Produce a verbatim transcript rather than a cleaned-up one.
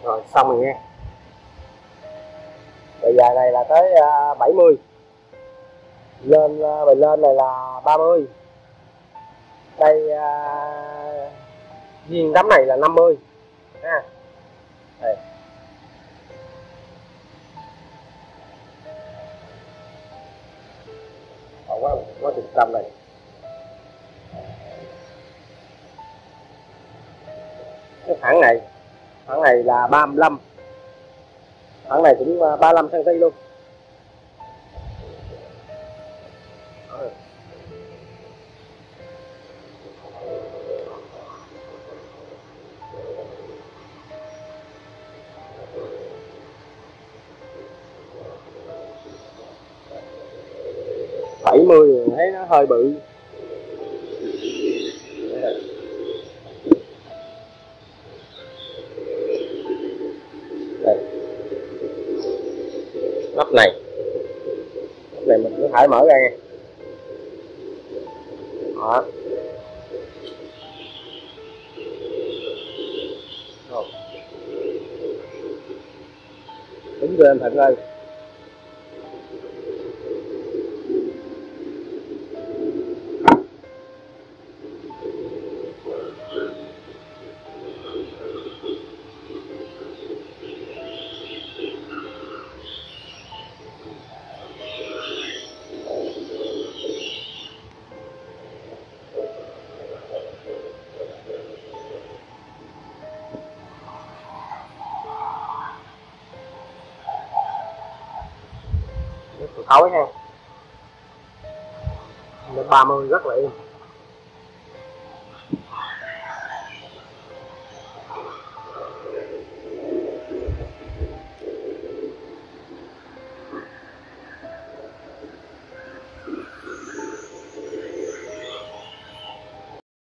Rồi xong rồi nha. Bây giờ này là tới uh, bảy mươi. Lên uh, mình lên này là ba mươi. Đây uh, viên tấm này là năm mươi ha. Đây. Còn quá quá chục trăm này. Cái thẳng này, thẳng này là ba mươi lăm. Thẳng này cũng ba mươi lăm xăng ti luôn. bảy mươi thấy nó hơi bự. Đây. Nắp này, nắp này mình cứ phải mở ra nha. Đó. Đúng rồi anh Thịnh ơi. Tối ha. Lên ba mươi rất là im.